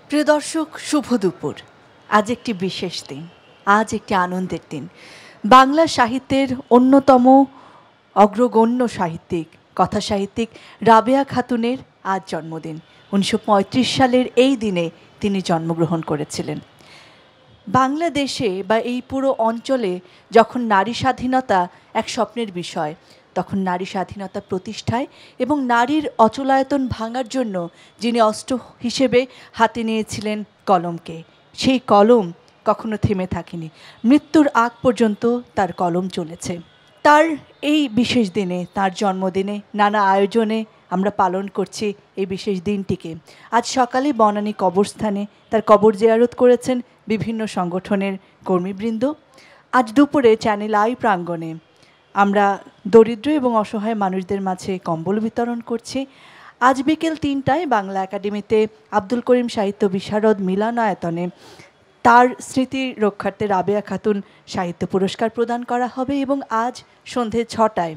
প্রিয় দর্শক, শুভ দুপুর। আজ একটি বিশেষ দিন, আজ একটি আনন্দের দিন। বাংলা সাহিত্যের অন্যতম অগ্রগণ্য সাহিত্যিক, কথা সাহিত্যিক রাবেয়া খাতুনের আজ জন্মদিন। 1935 সালের এই দিনে তিনি জন্মগ্রহণ করেছিলেন। বাংলাদেশে বা এই পুরো অঞ্চলে যখন নারী স্বাধীনতা এক স্বপ্নের বিষয়, তখন নারী স্বাধীনতা প্রতিষ্ঠায় এবং নারীর অচলায়তন ভাঙার জন্য যিনি অস্ত্র হিসেবে হাতে নিয়েছিলেন কলমকে, সেই কলম কখনো থেমে থাকেনি। মৃত্যুর আগ পর্যন্ত তার কলম চলেছে। তার এই বিশেষ দিনে, তার জন্মদিনে নানা আয়োজনে আমরা পালন করছি এই বিশেষ দিনটিকে। আজ সকালে বনানী কবরস্থানে তার কবর জিয়ারত করেছেন বিভিন্ন সংগঠনের কর্মীবৃন্দ। আজ দুপুরে চ্যানেল আই প্রাঙ্গণে আমরা দরিদ্র এবং অসহায় মানুষদের মাঝে কম্বল বিতরণ করছি। আজ বিকেল 3টায় বাংলা একাডেমিতে আব্দুল করিম সাহিত্য বিশারদ মিলনায়তনে তার স্মৃতি রক্ষার্থে রাবেয়া খাতুন সাহিত্য পুরস্কার প্রদান করা হবে এবং আজ সন্ধে 6টায়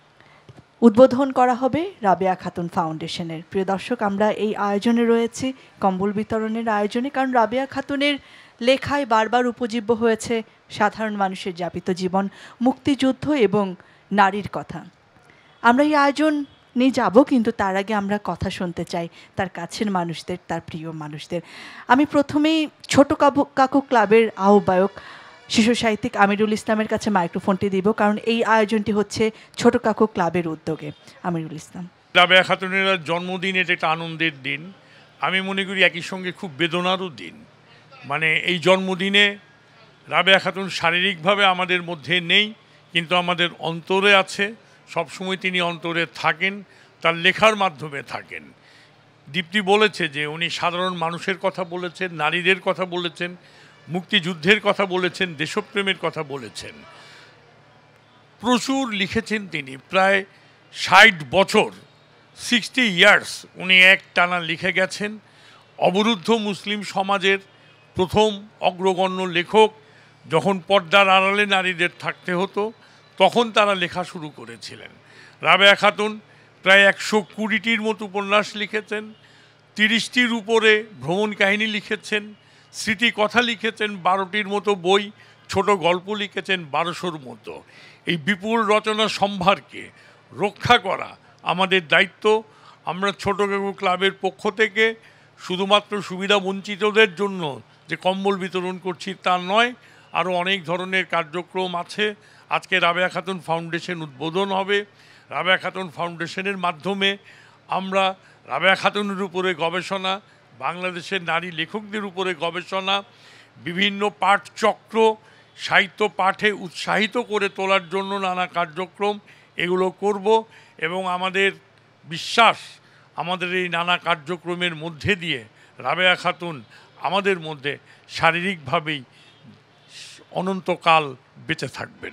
উদ্বোধন করা হবে রাবেয়া খাতুন ফাউন্ডেশনের। প্রিয় দর্শক, আমরা এই আয়োজনে রয়েছি, কম্বল বিতরণের আয়োজনে, কারণ রাবেয়া খাতুনের লেখায় বারবার উপজীব্য হয়েছে সাধারণ মানুষের যাপিত জীবন, মুক্তিযুদ্ধ এবং নারীর কথা। আমরা এই আয়োজন নিয়ে যাব, কিন্তু তার আগে আমরা কথা শুনতে চাই তার কাছের মানুষদের, তার প্রিয় মানুষদের। আমি প্রথমেই ছোট কাকু ক্লাবের আহ্বায়ক শিশু সাহিত্যিক আমিরুল ইসলামের কাছে মাইক্রোফোনটি দিব, কারণ এই আয়োজনটি হচ্ছে ছোট কাকু ক্লাবের উদ্যোগে। আমিরুল ইসলাম। রাবেয়া খাতুনের জন্মদিন, এটা একটা আনন্দের দিন। আমি মনে করি একই সঙ্গে খুব বেদনারও দিন। মানে এই জন্মদিনে রাবেয়া খাতুন শারীরিকভাবে আমাদের মধ্যে নেই, কিন্তু আমাদের অন্তরে আছে। সবসময় তিনি অন্তরে থাকেন, তার লেখার মাধ্যমে থাকেন। দীপ্তি বলেছে যে উনি সাধারণ মানুষের কথা বলেছেন, নারীদের কথা বলেছেন, মুক্তিযুদ্ধের কথা বলেছেন, দেশপ্রেমের কথা বলেছেন। প্রচুর লিখেছেন তিনি, প্রায় 60 বছর, 60 ইয়ার্স উনি এক টানা লিখে গেছেন। অবরুদ্ধ মুসলিম সমাজের প্রথম অগ্রগণ্য লেখক। যখন পর্দার আড়ালে নারীদের থাকতে হতো, তখন তারা লেখা শুরু করেছিলেন। রাবেয়া খাতুন প্রায় 120টির মতো উপন্যাস লিখেছেন, 30টির উপরে ভ্রমণ কাহিনী লিখেছেন, স্মৃতি কথা লিখেছেন 12টির মতো বই, ছোট গল্প লিখেছেন 1200-র মতো। এই বিপুল রচনা সম্ভারকে রক্ষা করা আমাদের দায়িত্ব। আমরা ছোট কাকু ক্লাবের পক্ষ থেকে শুধুমাত্র সুবিধা বঞ্চিতদের জন্য যে কম্বল বিতরণ করছি তা নয়, আরও অনেক ধরনের কার্যক্রম আছে। আজকে রাবেয়া খাতুন ফাউন্ডেশন উদ্বোধন হবে। রাবেয়া খাতুন ফাউন্ডেশনের মাধ্যমে আমরা রাবেয়া খাতুনের উপরে গবেষণা, বাংলাদেশের নারী লেখকদের উপরে গবেষণা, বিভিন্ন পাঠচক্র, সাহিত্য পাঠে উৎসাহিত করে তোলার জন্য নানা কার্যক্রম এগুলো করব। এবং আমাদের বিশ্বাস, আমাদের এই নানা কার্যক্রমের মধ্যে দিয়ে রাবেয়া খাতুন আমাদের মধ্যে শারীরিকভাবেই অনন্তকাল বেঁচে থাকবেন।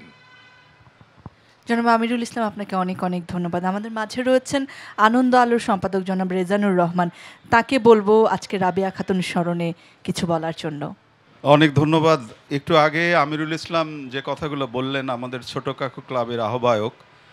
জনাব আমিরুল ইসলাম, আপনাকে অনেক অনেক ধন্যবাদ। আমাদের মাঝে রয়েছেন আনন্দ আলোর সম্পাদক জনাব রেজানুর রহমান। তাকে বলবো আজকে রাবেয়া খাতুন স্মরণে কিছু বলার জন্য। অনেক ধন্যবাদ। একটু আগে আমিরুল ইসলাম যে কথাগুলো বললেন, আমাদের ছোট কাকু ক্লাবের আহ্বায়ক,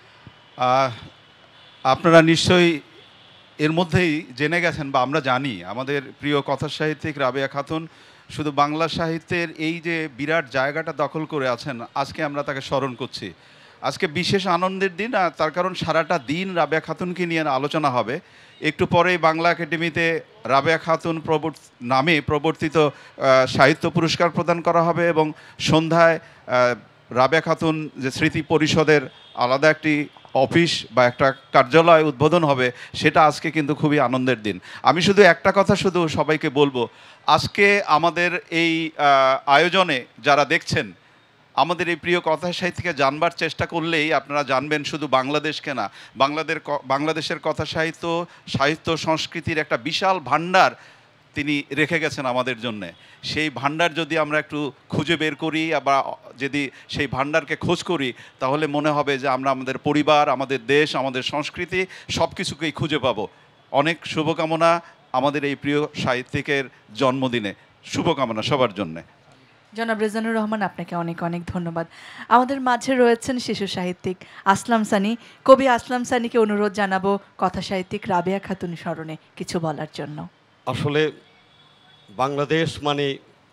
আপনারা নিশ্চয়ই এর মধ্যেই জেনে গেছেন বা আমরা জানি, আমাদের প্রিয় কথা সাহিত্যিক রাবেয়া খাতুন শুধু বাংলা সাহিত্যের এই যে বিরাট জায়গাটা দখল করে আছেন, আজকে আমরা তাকে স্মরণ করছি। আজকে বিশেষ আনন্দের দিন, আর তার কারণ সারাটা দিন রাবেয়া খাতুনকে নিয়ে আলোচনা হবে। একটু পরেই বাংলা একাডেমিতে রাবেয়া খাতুন নামে প্রবর্তিত সাহিত্য পুরস্কার প্রদান করা হবে এবং সন্ধ্যায় রাবেয়া খাতুন যে স্মৃতি পরিষদের আলাদা একটি অফিস বা একটা কার্যালয় উদ্বোধন হবে, সেটা আজকে কিন্তু খুবই আনন্দের দিন। আমি শুধু একটা কথা শুধু সবাইকে বলবো, আজকে আমাদের এই আয়োজনে যারা দেখছেন, আমাদের এই প্রিয় কথা সাহিত্যকে জানবার চেষ্টা করলেই আপনারা জানবেন শুধু বাংলাদেশকে না, বাংলাদেশের কথা সাহিত্য সংস্কৃতির একটা বিশাল ভাণ্ডার তিনি রেখে গেছেন আমাদের জন্যে। সেই ভাণ্ডার যদি আমরা একটু খুঁজে বের করি বা যদি সেই ভাণ্ডারকে খোঁজ করি, তাহলে মনে হবে যে আমরা আমাদের পরিবার, আমাদের দেশ, আমাদের সংস্কৃতি সব কিছুকেই খুঁজে পাবো। অনেক শুভকামনা আমাদের এই প্রিয় সাহিত্যিকের জন্মদিনে। শুভকামনা সবার জন্যে। জনাব রেজানুর রহমান, আপনাকে অনেক অনেক ধন্যবাদ। আমাদের মাঝে রয়েছেন শিশু সাহিত্যিক আসলাম সানি। কবি আসলাম সানিকে অনুরোধ জানাবো কথা সাহিত্যিক রাবেয়া খাতুন স্মরণে কিছু বলার জন্য। আসলে বাংলাদেশ মানে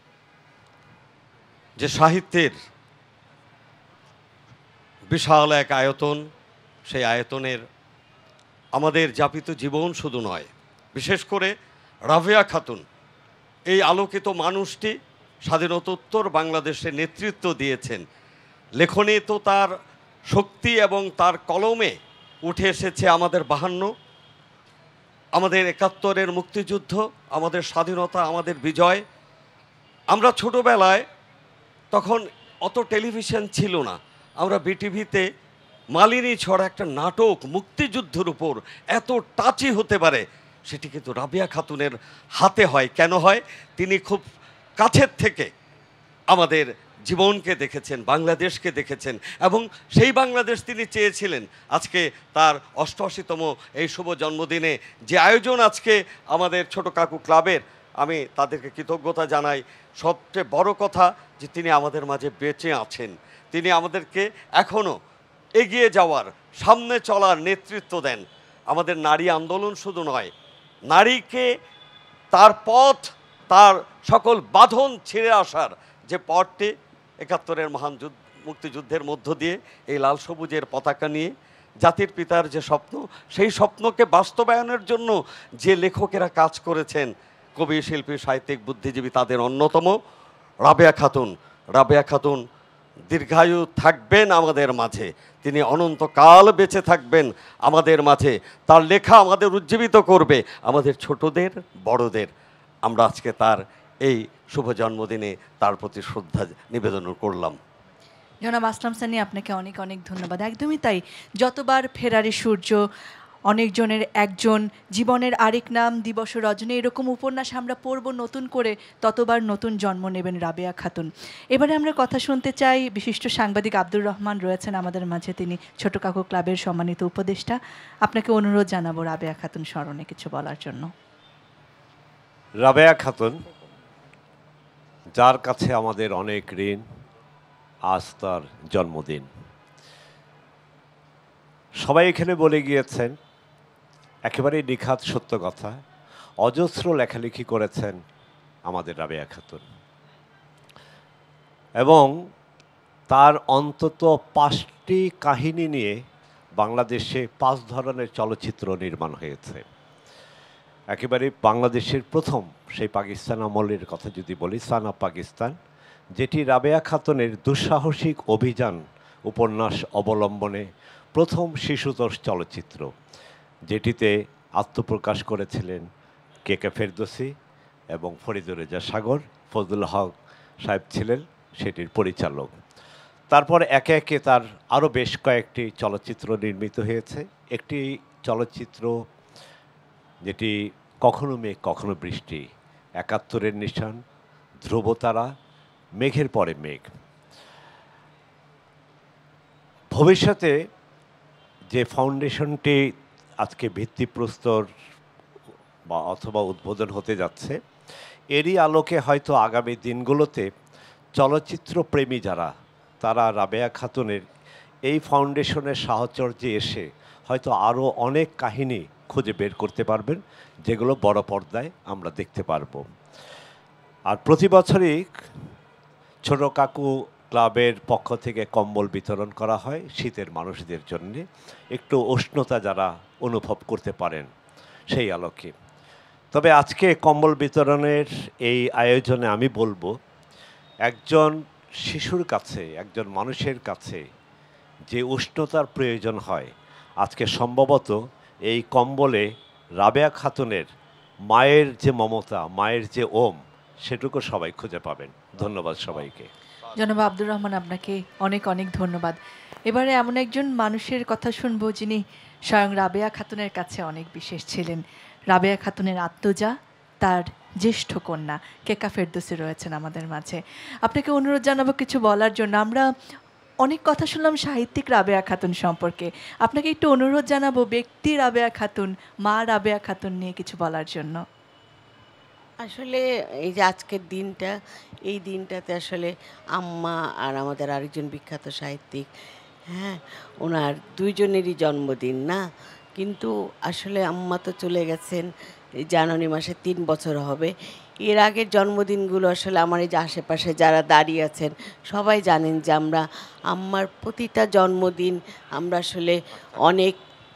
যে সাহিত্যের বিশাল এক আয়তন, সেই আয়তনের আমাদের যাপিত জীবন শুধু নয়, বিশেষ করে রাবেয়া খাতুন এই আলোকিত মানুষটি স্বাধীনতোত্তর বাংলাদেশে নেতৃত্ব দিয়েছেন। লেখনী তো তার শক্তি এবং তার কলমে উঠে এসেছে আমাদের 52, আমাদের 71-এর মুক্তিযুদ্ধ, আমাদের স্বাধীনতা, আমাদের বিজয়। আমরা ছোটোবেলায় তখন অত টেলিভিশন ছিল না, আমরা বিটিভিতে মালিনী ছড়া একটা নাটক মুক্তিযুদ্ধের উপর এত টাচি হতে পারে সেটি কিন্তু রাবেয়া খাতুনের হাতে হয়। কেন হয়? তিনি খুব কাছের থেকে আমাদের জীবনকে দেখেছেন, বাংলাদেশকে দেখেছেন, এবং সেই বাংলাদেশ তিনি চেয়েছিলেন। আজকে তার 88তম এই শুভ জন্মদিনে যে আয়োজন আজকে আমাদের ছোট কাকু ক্লাবের, আমি তাদেরকে কৃতজ্ঞতা জানাই। সবচেয়ে বড় কথা যে তিনি আমাদের মাঝে বেঁচে আছেন, তিনি আমাদেরকে এখনও এগিয়ে যাওয়ার, সামনে চলার নেতৃত্ব দেন। আমাদের নারী আন্দোলন শুধু নয়, নারীকে তার পথ, তার সকল বাঁধন ছিঁড়ে আসার যে পথটি 71-এর মহান মুক্তিযুদ্ধের মধ্য দিয়ে এই লাল সবুজের পতাকা নিয়ে জাতির পিতার যে স্বপ্ন, সেই স্বপ্নকে বাস্তবায়নের জন্য যে লেখকেরা কাজ করেছেন, কবি, শিল্পী, সাহিত্যিক, বুদ্ধিজীবী, তাদের অন্যতম রাবেয়া খাতুন। রাবেয়া খাতুন দীর্ঘায়ু থাকবেন আমাদের মাঝে, তিনি অনন্তকাল বেঁচে থাকবেন আমাদের মাঝে। তার লেখা আমাদের উজ্জীবিত করবে, আমাদের ছোটদের, বড়দের। আমরা আজকে তার এই শুভ জন্মদিনে তার প্রতি শ্রদ্ধা নিবেদন করলাম। জনাব আসলাম সানি, আপনাকে অনেক অনেক ধন্যবাদ। একদমই তাই, যতবার ফেরারি সূর্য, অনেকজনের একজন, জীবনের আরেক নাম, দিবস রজনী, এরকম উপন্যাস আমরা পড়ব নতুন করে, ততবার নতুন জন্ম নেবেন রাবেয়া খাতুন। এবারে আমরা কথা শুনতে চাই, বিশিষ্ট সাংবাদিক আব্দুর রহমান রয়েছেন আমাদের মাঝে, তিনি ছোট কাকু ক্লাবের সম্মানিত উপদেষ্টা। আপনাকে অনুরোধ জানাবো রাবেয়া খাতুন স্মরণে কিছু বলার জন্য। রাবেয়া খাতুন, যার কাছে আমাদের অনেক ঋণ, আজ তার জন্মদিন। সবাই এখানে বলে গিয়েছেন, একেবারেই নিখাত সত্য কথা, অজস্র লেখালেখি করেছেন আমাদের রাবেয়া খাতুন, এবং তার অন্তত 5টি কাহিনী নিয়ে বাংলাদেশে 5 ধরনের চলচ্চিত্র নির্মাণ হয়েছে। একেবারে বাংলাদেশের প্রথম সেই পাকিস্তান আমলের কথা যদি বলি, সান অফ পাকিস্তান, যেটি রাবেয়া খাতুনের দুঃসাহসিক অভিযান উপন্যাস অবলম্বনে প্রথম শিশুতোষ চলচ্চিত্র, যেটিতে আত্মপ্রকাশ করেছিলেন কে ফেরদৌসী এবং ফরিদুর রেজা সাগর। ফজলুল হক সাহেব ছিলেন সেটির পরিচালক। তারপর একে একে তার আরও বেশ কয়েকটি চলচ্চিত্র নির্মিত হয়েছে। একটি চলচ্চিত্র যেটি কখনো মেঘ কখনো বৃষ্টি, 71-এর নিশান, ধ্রুবতারা, মেঘের পরে মেঘ। ভবিষ্যতে যে ফাউন্ডেশনটি আজকে ভিত্তিপ্রস্তর বা অথবা উদ্বোধন হতে যাচ্ছে, এরই আলোকে হয়তো আগামী দিনগুলোতে চলচ্চিত্র প্রেমী যারা, তারা রাবেয়া খাতুনের এই ফাউন্ডেশনের সাহচর্যে এসে হয়তো আরও অনেক কাহিনী খুঁজে বের করতে পারবেন, যেগুলো বড় পর্দায় আমরা দেখতে পারব। আর প্রতি বছরই ছোট কাকু ক্লাবের পক্ষ থেকে কম্বল বিতরণ করা হয় শীতের মানুষদের জন্য, একটু উষ্ণতা যারা অনুভব করতে পারেন সেই আলোকে। তবে আজকে কম্বল বিতরণের এই আয়োজনে আমি বলবো, একজন শিশুর কাছে, একজন মানুষের কাছে যে উষ্ণতার প্রয়োজন হয়, আজকে সম্ভবত এই কম্বলে রাবেয়া খাতুনের মায়ের যে মমতা, মায়ের যে ওম, সেটুকু সবাই খুঁজে পাবেন। ধন্যবাদ সবাইকে। জনাব আব্দুর রহমান, আপনাকে অনেক অনেক ধন্যবাদ। এবারে এমন একজন মানুষের কথা শুনবো যিনি স্বয়ং রাবেয়া খাতুনের কাছে অনেক বিশেষ ছিলেন। রাবেয়া খাতুনের আত্মজা, তার জ্যেষ্ঠ কন্যা কেকা ফেরদৌসী রয়েছেন আমাদের মাঝে। আপনাকে অনুরোধ জানাবো কিছু বলার জন্য। আমরা অনেক কথা শুনলাম সাহিত্যিক রাবেয়া খাতুন সম্পর্কে, আপনাকে একটু অনুরোধ জানাবো ব্যক্তি রাবেয়া খাতুন, মা রাবেয়া খাতুন নিয়ে কিছু বলার জন্য। আসলে এই যে আজকের দিনটা, এই দিনটাতে আসলে আম্মা আর আমাদের আরেকজন বিখ্যাত সাহিত্যিক, হ্যাঁ, ওনার দুইজনেরই জন্মদিন না, কিন্তু আসলে আম্মা তো চলে গেছেন জানুয়ারি মাসে 3 বছর হবে। এর আগের জন্মদিনগুলো আসলে আমার এই যে আশেপাশে যারা দাঁড়িয়ে আছেন সবাই জানেন যে আমরা আম্মার প্রতিটা জন্মদিন আমরা আসলে অনেক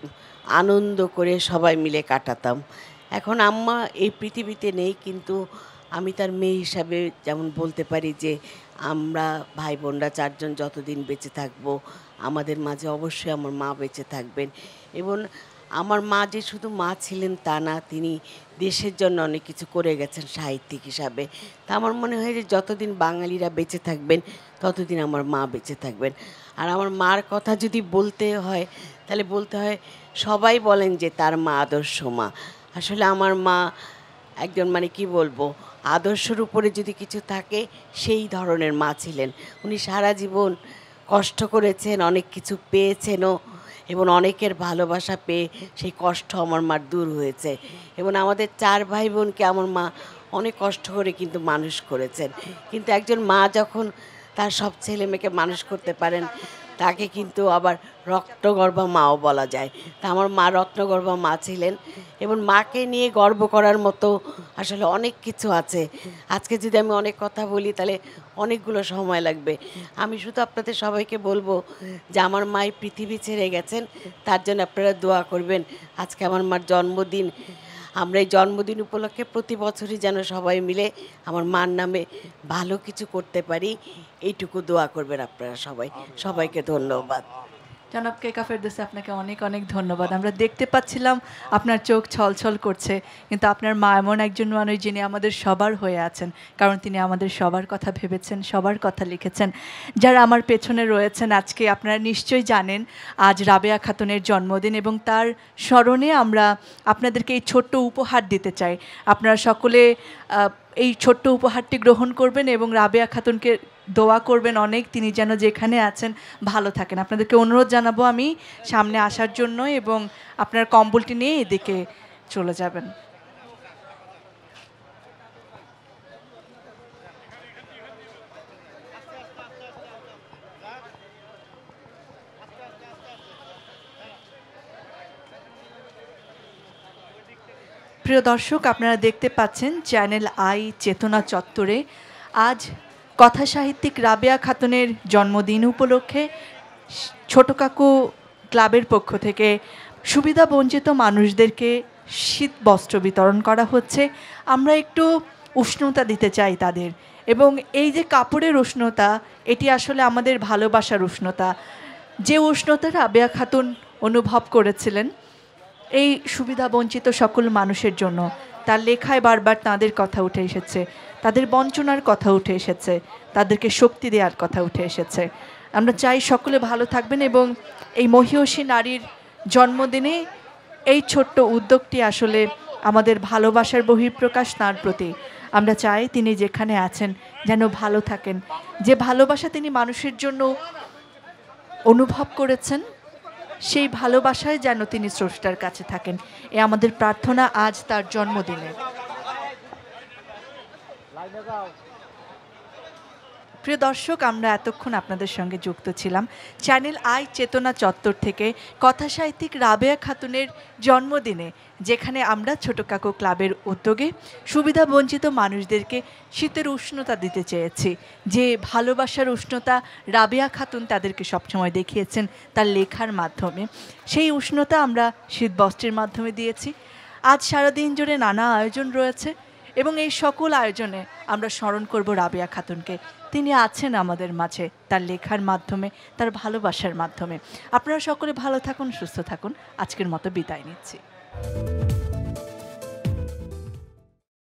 আনন্দ করে সবাই মিলে কাটাতাম। এখন আম্মা এই পৃথিবীতে নেই, কিন্তু আমি তার মেয়ে হিসাবে যেমন বলতে পারি যে আমরা ভাই বোনরা 4 জন যতদিন বেঁচে থাকবো আমাদের মাঝে অবশ্যই আমার মা বেঁচে থাকবেন। এবং আমার মা যে শুধু মা ছিলেন তা না, তিনি দেশের জন্য অনেক কিছু করে গেছেন সাহিত্যিক হিসাবে। তা আমার মনে হয় যে যতদিন বাঙালিরা বেঁচে থাকবেন ততদিন আমার মা বেঁচে থাকবেন। আর আমার মার কথা যদি বলতে হয় তাহলে বলতে হয়, সবাই বলেন যে তার মা আদর্শ মা। আসলে আমার মা একজন মানে কি বলবো, আদর্শের উপরে যদি কিছু থাকে সেই ধরনের মা ছিলেন। উনি সারা জীবন কষ্ট করেছেন, অনেক কিছু পেয়েছেনও, এবং অনেকের ভালোবাসা পেয়ে সেই কষ্ট আমার মার দূর হয়েছে। এবং আমাদের 4 ভাই বোনকে আমার মা অনেক কষ্ট করে কিন্তু মানুষ করেছেন। কিন্তু একজন মা যখন তার সব ছেলে মেয়েকে মানুষ করতে পারেন তাকে কিন্তু আবার রত্নগর্ভা মাও বলা যায়। তা আমার মা রত্নগর্ভা মা ছিলেন, এবং মাকে নিয়ে গর্ব করার মতো আসলে অনেক কিছু আছে। আজকে যদি আমি অনেক কথা বলি তাহলে অনেকগুলো সময় লাগবে। আমি শুধু আপনাদের সবাইকে বলবো যে আমার মা এই পৃথিবী ছেড়ে গেছেন, তার জন্য আপনারা দোয়া করবেন। আজকে আমার মার জন্মদিন, আমরা এই জন্মদিন উপলক্ষে প্রতি বছরই যেন সবাই মিলে আমার মার নামে ভালো কিছু করতে পারি, এইটুকু দোয়া করবেন আপনারা সবাই। সবাইকে ধন্যবাদ। জনাব কেকা ফেরদৌসী, আপনাকে অনেক অনেক ধন্যবাদ। আমরা দেখতে পাচ্ছিলাম আপনার চোখ ছলছল করছে, কিন্তু আপনার মা এমন একজন মানুষ যিনি আমাদের সবার হয়ে আছেন, কারণ তিনি আমাদের সবার কথা ভেবেছেন, সবার কথা লিখেছেন। যারা আমার পেছনে রয়েছেন আজকে আপনারা নিশ্চয়ই জানেন আজ রাবেয়া খাতুনের জন্মদিন, এবং তার স্মরণে আমরা আপনাদেরকে এই ছোট্ট উপহার দিতে চাই। আপনারা সকলে এই ছোট্ট উপহারটি গ্রহণ করবেন এবং রাবেয়া খাতুনকে দোয়া করবেন অনেক, তিনি যেন যেখানে আছেন ভালো থাকেন। আপনাদেরকে অনুরোধ জানাবো আমি সামনে আসার জন্য, এবং আপনার কম্বলটি নিয়ে এদিকে চলে যাবেন। প্রিয় দর্শক, আপনারা দেখতে পাচ্ছেন চ্যানেল আই চেতনা চত্বরে আজ কথা সাহিত্যিক রাবেয়া খাতুনের জন্মদিন উপলক্ষে ছোট কাকু ক্লাবের পক্ষ থেকে সুবিধা বঞ্চিত মানুষদেরকে শীত বস্ত্র বিতরণ করা হচ্ছে। আমরা একটু উষ্ণতা দিতে চাই তাদের, এবং এই যে কাপড়ের উষ্ণতা, এটি আসলে আমাদের ভালোবাসার উষ্ণতা। যে উষ্ণতা রাবেয়া খাতুন অনুভব করেছিলেন এই সুবিধা বঞ্চিত সকল মানুষের জন্য, তার লেখায় বারবার তাদের কথা উঠে এসেছে, তাদের বঞ্চনার কথা উঠে এসেছে, তাদেরকে শক্তি দেওয়ার কথা উঠে এসেছে। আমরা চাই সকলে ভালো থাকবেন, এবং এই মহিয়সী নারীর জন্মদিনে এই ছোট্ট উদ্যোগটি আসলে আমাদের ভালোবাসার বহিঃপ্রকাশ তাঁর প্রতি। আমরা চাই তিনি যেখানে আছেন যেন ভালো থাকেন, যে ভালোবাসা তিনি মানুষের জন্য অনুভব করেছেন সেই ভালোবাসায় যেন তিনি স্রষ্টার কাছে থাকেন, এ আমাদের প্রার্থনা আজ তার জন্মদিনে। প্রিয় দর্শক, আমরা এতক্ষণ আপনাদের সঙ্গে যুক্ত ছিলাম চ্যানেল আই চেতনা চত্বর থেকে কথা সাহিত্যিক রাবেয়া খাতুনের জন্মদিনে, যেখানে আমরা ছোট কাকু ক্লাবের উদ্যোগে সুবিধা বঞ্চিত মানুষদেরকে শীতের উষ্ণতা দিতে চেয়েছি। যে ভালোবাসার উষ্ণতা রাবেয়া খাতুন তাদেরকে সবসময় দেখিয়েছেন তার লেখার মাধ্যমে, সেই উষ্ণতা আমরা শীতবস্ত্রের মাধ্যমে দিয়েছি। আজ সারাদিন জুড়ে নানা আয়োজন রয়েছে, এবং এই সকল আয়োজনে আমরা স্মরণ করব রাবেয়া খাতুনকে। তিনি আছেন আমাদের মাঝে তার লেখার মাধ্যমে, তার ভালোবাসার মাধ্যমে। আপনারা সকলে ভালো থাকুন, সুস্থ থাকুন। আজকের মতো বিদায় নিচ্ছি।